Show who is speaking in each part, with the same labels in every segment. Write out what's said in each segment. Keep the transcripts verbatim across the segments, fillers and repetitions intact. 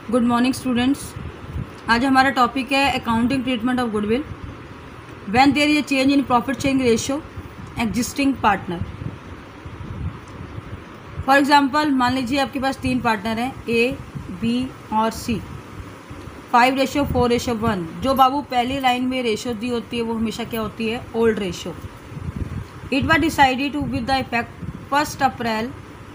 Speaker 1: Good morning students. आज हमारा topic है accounting treatment of goodwill when there is a change in profit sharing ratio existing partner. For example मान लीजिए आपके पास तीन पार्टनर हैं ए, बी और C. Five ratio four ratio one. जो बाबू पहली लाइन में रेशियो दी होती है वो हमेशा क्या होती है? Old ratio. It was decided to with the effect first April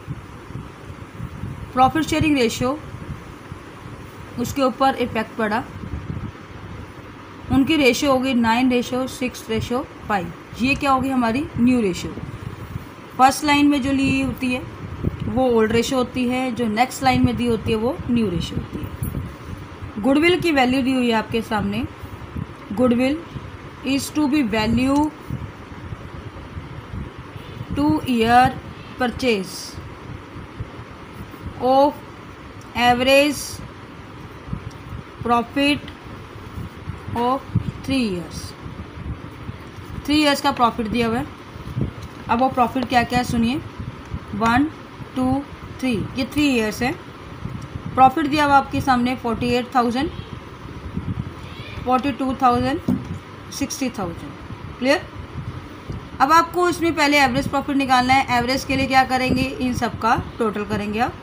Speaker 1: profit sharing ratio, उसके ऊपर इफेक्ट पड़ा। उनकी रेशियो होगी nine ratio six ratio five. ये क्या होगी? हमारी न्यू रेशियो। फर्स्ट लाइन में जो ली होती है वो ओल्ड रेशियो होती है, जो नेक्स्ट लाइन में दी होती है वो न्यू रेशियो होती है। गुडविल की वैल्यू दी हुई है आपके सामने। Goodwill is to be value to year purchase of average profit of three years. Three years का प्रॉफिट दिया हुआ है। अब वो प्रॉफिट क्या क्या है सुनिए। वन टू थ्री, ये थ्री इयर्स है। प्रॉफिट दिया हुआ आपके सामने forty eight thousand, forty two thousand, sixty thousand. Clear? अब आपको इसमें पहले एवरेज प्रॉफिट निकालना है। एवरेज के लिए क्या करेंगे? इन सब का टोटल करेंगे आप।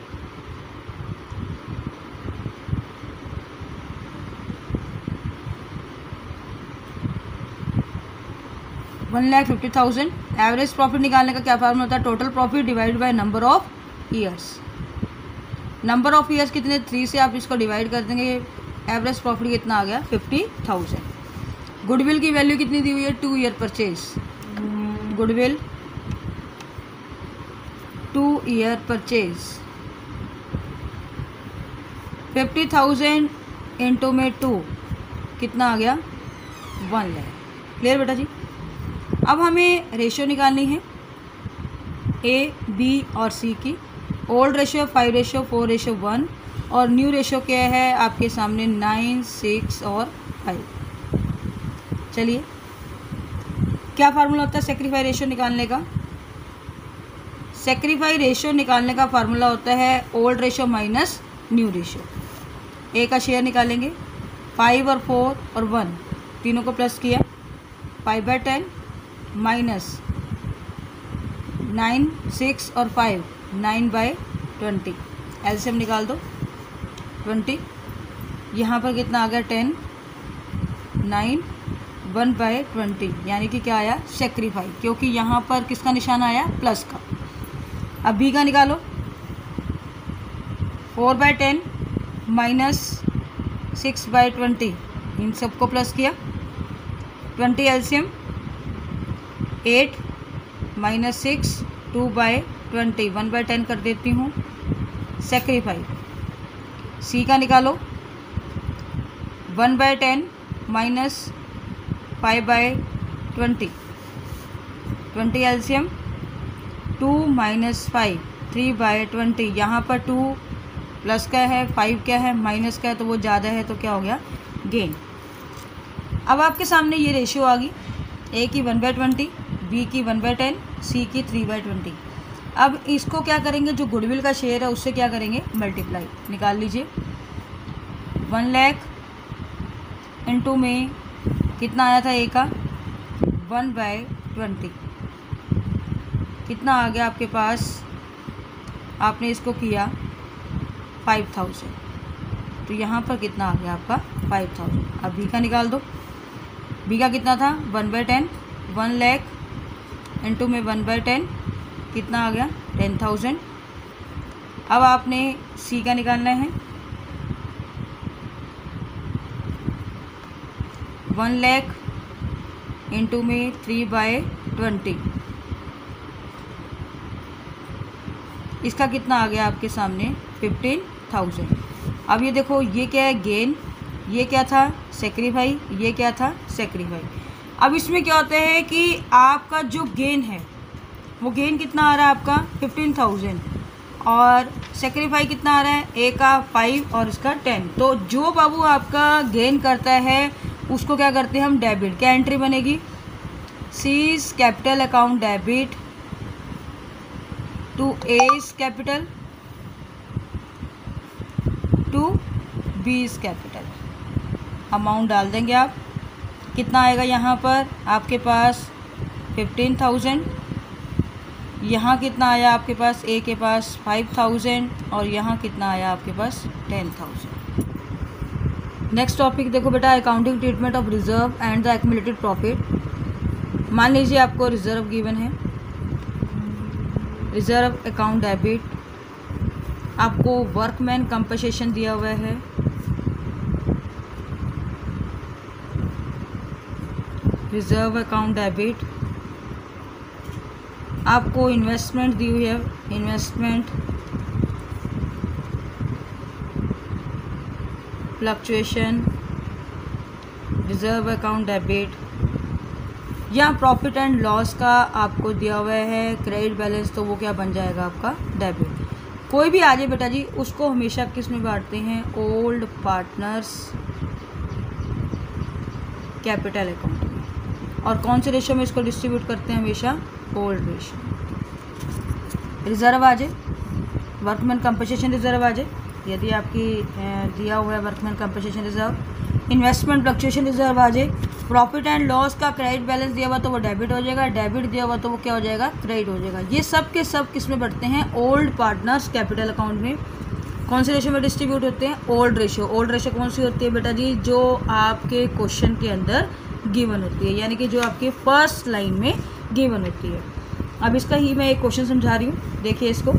Speaker 1: One lakh fifty thousand. Average profit निकालने का क्या फार्मूला होता है? Total profit divide by number of years. Number of years कितने? थ्री से आप इसको डिवाइड कर देंगे। एवरेज प्रॉफिट कितना आ गया? Fifty thousand. गुडविल की वैल्यू कितनी दी हुई है? Two year purchase. Goodwill two year purchase fifty thousand into में टू कितना आ गया? वन लैख। क्लियर बेटा जी? अब हमें रेशियो निकालनी है ए, बी और सी की। Old ratio five ratio four ratio one और न्यू रेशियो क्या है आपके सामने? नाइन सिक्स और फाइव। चलिए, क्या फार्मूला होता है सेक्रीफाई रेशियो निकालने का? सेक्रीफाई रेशियो निकालने का फार्मूला होता है old ratio minus new ratio. A का शेयर निकालेंगे। फाइव और फोर और वन तीनों को प्लस किया। Five by ten minus nine six और five, nine by twenty. LCM निकाल दो। ट्वेंटी यहाँ पर कितना आ गया? Ten, nine, one by twenty, यानी कि क्या आया? सेक्रीफाई, क्योंकि यहाँ पर किसका निशान आया? प्लस का। अब बी का निकालो। Four by ten minus six by twenty, इन सबको प्लस किया। Twenty LCM eight minus six, two by twenty, one by ten कर देती हूँ। सेक्रीफाई सी का निकालो। One by ten minus five by twenty, twenty LCM two minus five, three by twenty. यहाँ पर टू प्लस का है, फाइव क्या है? माइनस का है, तो वो ज़्यादा है तो क्या हो गया? गेन। अब आपके सामने ये रेशियो आ गई। ए की वन बाय ट्वेंटी, बी की वन बाय टेन, सी की थ्री बाय ट्वेंटी। अब इसको क्या करेंगे? जो गुडविल का शेयर है उससे क्या करेंगे? मल्टीप्लाई। निकाल लीजिए। वन लैख इंटू में कितना आया था ए का? One by twenty. कितना आ गया आपके पास? आपने इसको किया फाइव थाउजेंड, तो यहाँ पर कितना आ गया आपका? Five thousand. अब बी का निकाल दो। बी का कितना था? One by ten. One lakh into में वन बाय टेन कितना आ गया? Ten thousand. अब आपने सी का निकालना है। वन लैख इंटू में थ्री बाय ट्वेंटी, इसका कितना आ गया आपके सामने? Fifteen thousand. अब ये देखो, ये क्या है? गेन। ये क्या था? सेक्रीफाई। ये क्या था? सेक्रीफाई। अब इसमें क्या होता है कि आपका जो गेन है वो गेन कितना आ रहा है आपका? Fifteen thousand. और सेक्रीफाई कितना आ रहा है? ए का फाइव और इसका टेन। तो जो बाबू आपका गेन करता है उसको क्या करते हैं हम? डेबिट। क्या एंट्री बनेगी? C's capital account debit to A's capital to B is capital. Amount डाल देंगे आप, कितना आएगा यहाँ पर आपके पास फिफ्टीन थाउजेंड, यहाँ कितना आया आपके पास, ए के पास फाइव थाउजेंड और यहाँ कितना आया आपके पास टेन थाउजेंड। नेक्स्ट टॉपिक देखो बेटा, accounting treatment of reserve and the accumulated profit. मान लीजिए आपको रिजर्व गिवन है, रिजर्व अकाउंट डेबिट, आपको वर्कमैन कंपनसेशन दिया हुआ है, रिजर्व अकाउंट डेबिट, आपको इन्वेस्टमेंट दी हुई है, investment fluctuation, reserve account debit, या प्रॉफिट एंड लॉस का आपको दिया हुआ है क्रेडिट बैलेंस, तो वो क्या बन जाएगा आपका डेबिट। कोई भी आ जाए बेटा जी, उसको हमेशा किस में बांटते हैं, ओल्ड पार्टनर्स कैपिटल अकाउंट में। और कौन से रेशो में इसको डिस्ट्रीब्यूट करते हैं, हमेशा ओल्ड रेशो। रिजर्व आ जाए, वर्कमैन कंपनसेशन रिजर्व आ जाए, यदि आपकी दिया हुआ है workman compensation reserve, investment fluctuation reserve आ जाए, प्रॉफिट एंड लॉस का क्रेडिट बैलेंस दिया हुआ तो वो डेबिट हो जाएगा, डेबिट दिया हुआ तो वो क्या हो जाएगा, क्रेडिट हो जाएगा। ये सब के सब किस में बढ़ते हैं, ओल्ड पार्टनर्स कैपिटल अकाउंट में। कौन से रेशो में डिस्ट्रीब्यूट होते हैं, ओल्ड रेशो। ओल्ड रेशो कौन सी होती है बेटा जी, जो आपके क्वेश्चन के अंदर गिवन होती है, यानी कि जो आपके फर्स्ट लाइन में गिवन होती है। अब इसका ही मैं एक क्वेश्चन समझा रही हूँ, देखिए इसको।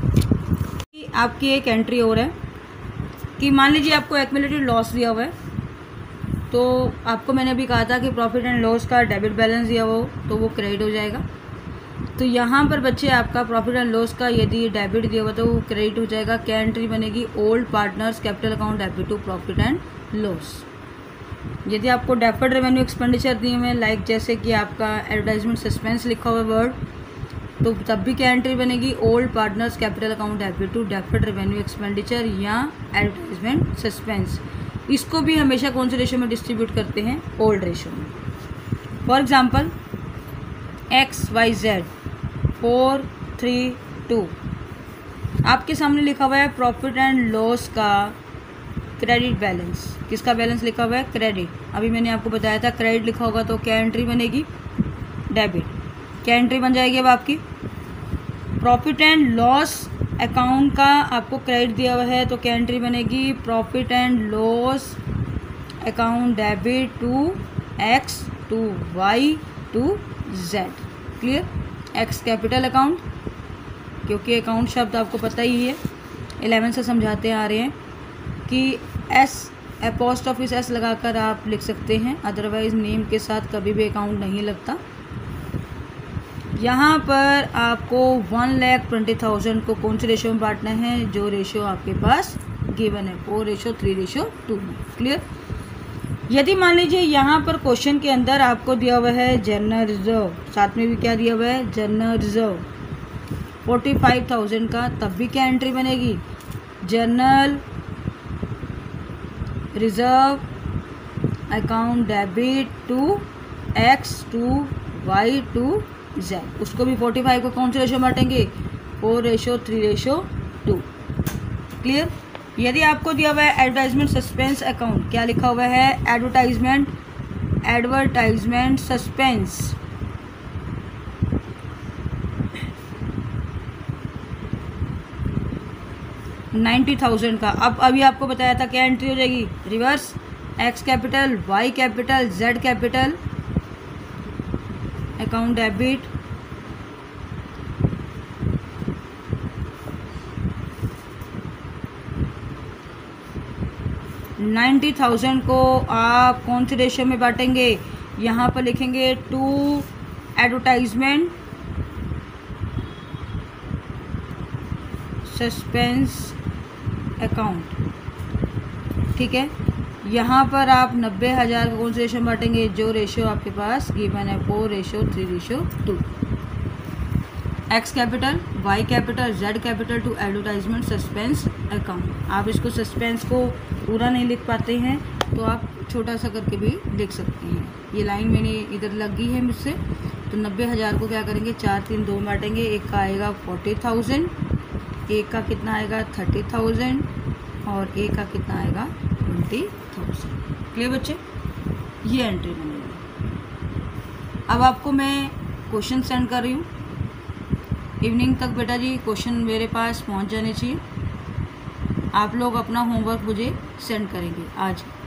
Speaker 1: आपकी एक एंट्री और है कि मान लीजिए आपको एक्यूमुलेटेड लॉस दिया हुआ है, तो आपको मैंने अभी कहा था कि प्रॉफिट एंड लॉस का डेबिट बैलेंस दिया हुआ हो तो वो क्रेडिट हो जाएगा। तो यहाँ पर बच्चे आपका प्रॉफिट एंड लॉस का यदि डेबिट दिया हुआ तो वो क्रेडिट हो जाएगा। क्या एंट्री बनेगी, old partners capital account debit to profit and loss. यदि आपको डेफर्ड रेवेन्यू एक्सपेंडिचर दिए हुए, लाइक जैसे कि आपका एडवर्टाइजमेंट सस्पेंस लिखा हुआ वर्ड, तो तब भी क्या एंट्री बनेगी, old partners capital account debit to deferred revenue expenditure या एडवर्टाइजमेंट सस्पेंस। इसको भी हमेशा कौन से रेशो में डिस्ट्रीब्यूट करते हैं, ओल्ड रेशो में। For example X Y Z four three two, आपके सामने लिखा हुआ है प्रॉफिट एंड लॉस का क्रेडिट बैलेंस। किसका बैलेंस लिखा हुआ है, क्रेडिट। अभी मैंने आपको बताया था क्रेडिट लिखा होगा तो क्या एंट्री बनेगी, डेबिट। क्या एंट्री बन जाएगी अब आपकी, प्रॉफिट एंड लॉस अकाउंट का आपको क्रेडिट दिया हुआ है तो क्या एंट्री बनेगी, profit and loss account debit to X to Y to Z. Clear. X capital account, क्योंकि अकाउंट शब्द आपको पता ही है, इलेवन से समझाते आ रहे हैं कि एस पोस्ट ऑफिस एस लगाकर आप लिख सकते हैं, अदरवाइज नेम के साथ कभी भी अकाउंट नहीं लगता। यहाँ पर आपको वन लैख ट्वेंटी थाउजेंड को कौन से रेशो में बांटना है, जो रेशो आपके पास गिवन है, four ratio three ratio two में। क्लियर। यदि मान लीजिए यहाँ पर क्वेश्चन के अंदर आपको दिया हुआ है जनरल रिजर्व, साथ में भी क्या दिया हुआ है, general reserve forty five thousand का, तब भी क्या एंट्री बनेगी, general reserve account debit to X to Y to Z. उसको भी फोर्टी फाइव को कौन से रेशो बांटेंगे, four ratio three ratio two. Clear. यदि आपको दिया हुआ है एडवर्टाइजमेंट सस्पेंस अकाउंट, क्या लिखा हुआ है, advertisement advertisement suspense, ninety thousand का। अब अभी आपको बताया था क्या एंट्री हो जाएगी, reverse, X capital Y capital Z capital account debit ninety thousand को आप कौन से रेशो में बांटेंगे, यहाँ पर लिखेंगे टू एडवर्टाइजमेंट सस्पेंस अकाउंट। ठीक है। यहाँ पर आप नब्बे हज़ार को कौन से रेशो में बांटेंगे, जो रेशो आपके पास गिवन है, four ratio three ratio two. X capital Y capital Z capital to advertisement suspense account. आप इसको सस्पेंस को पूरा नहीं लिख पाते हैं तो आप छोटा सा करके भी लिख सकते हैं। ये लाइन मैंने इधर लगी है मुझसे, तो नब्बे हज़ार को क्या करेंगे, चार तीन दो बांटेंगे, एक का आएगा फोर्टी थाउजेंड, एक का कितना आएगा थर्टी थाउजेंड और ए का कितना आएगा ट्वेंटी थाउजेंड। क्लियर बच्चे, ये एंट्री बनेगी। अब आपको मैं क्वेश्चन सेंड कर रही हूँ, इवनिंग तक बेटा जी क्वेश्चन मेरे पास पहुँच जाने चाहिए। आप लोग अपना होमवर्क मुझे सेंड करेंगे आज।